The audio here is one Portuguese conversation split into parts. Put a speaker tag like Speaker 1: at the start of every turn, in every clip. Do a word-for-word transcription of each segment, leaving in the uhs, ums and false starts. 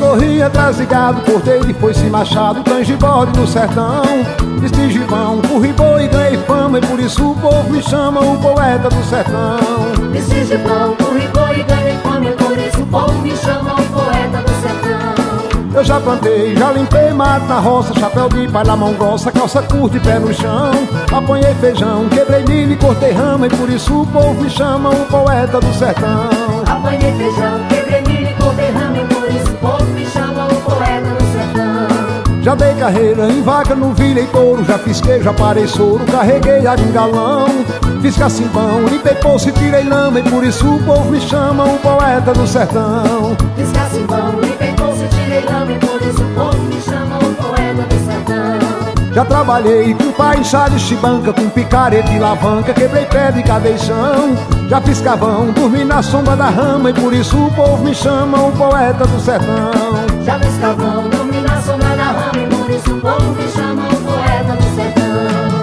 Speaker 1: corri atrás de gado, cortei de foice e machado, cães de bode no sertão. Vesti gibão, corri boi e ganhei fama, e por isso o povo me chama o poeta do sertão.
Speaker 2: Vesti gibão, corri boi e ganhei fama, e por isso o povo me chama o poeta do sertão.
Speaker 1: Eu já plantei, já limpei mato na roça, chapéu de palha, mão grossa, calça curta e pé no chão. Apanhei feijão, quebrei milho e cortei rama, e por isso o povo me chama o poeta do sertão.
Speaker 2: Apanhei feijão, quebrei milho e cortei rama, e por isso o povo me chama o poeta do sertão.
Speaker 1: Já dei carreira em vaca, novilha e touro, já fiz queijo, já parei soro, carreguei água em galão. Fiz cacimbão, limpei poço e tirei lama, e por isso o povo me chama o poeta do sertão.
Speaker 2: Fiz cacimbão, limpei poço e tirei lama, e por isso o povo me chama o poeta do sertão.
Speaker 1: Já trabalhei com pá, enxada e chibanca, com picareta e alavanca, quebrei pé de cabeção. Já fiz cavão, dormi na sombra da rama, e por isso o povo me chama o poeta do sertão.
Speaker 2: Já fiz cavão, dormi na sombra da rama, e por isso o povo me chama o poeta do sertão.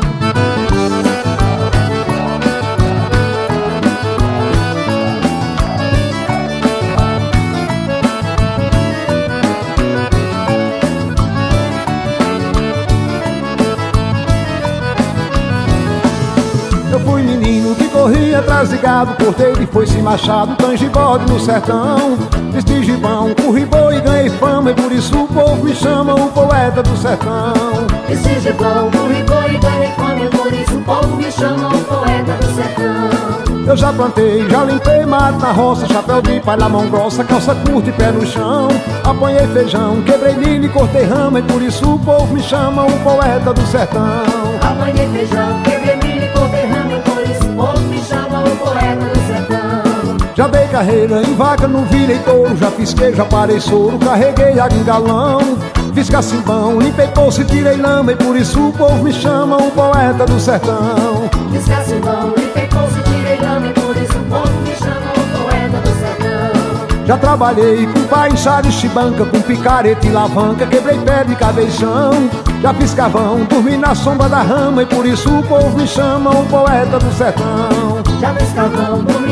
Speaker 1: Eu fui menino que corria atrás de gado, cortei de foice e machado, cães de bode no sertão. Vesti gibão, corri boi e ganhei fama, e por isso o povo me chama o poeta do sertão.
Speaker 2: Vesti gibão, corri boi e ganhei fama, e por isso o povo me chama o poeta do sertão.
Speaker 1: Eu já plantei, já limpei mato na roça, chapéu de palha, mão grossa, calça curta e pé no chão. Apanhei feijão, quebrei milho e cortei rama, e por isso o povo me chama o poeta do sertão.
Speaker 2: Apanhei feijão, quebrei milho e cortei rama, e por isso o povo me chama o poeta do sertão.
Speaker 1: Já dei carreira em vaca, novilha e touro, já fiz queijo, já parei soro, carreguei água em galão. Fiz cacimbão, limpei poço e tirei lama, e por isso o povo me chama o poeta do sertão.
Speaker 2: Fiz cacimbão, limpei poço e tirei lama, e por isso o povo me chama o poeta do sertão.
Speaker 1: Já trabalhei com pá, enxada e chibanca, com picareta e alavanca, quebrei pé de cabeção. Já fiz cavão, dormi na sombra da rama, e por isso o povo me chama o poeta do sertão.
Speaker 2: Já fiz cavão, dormi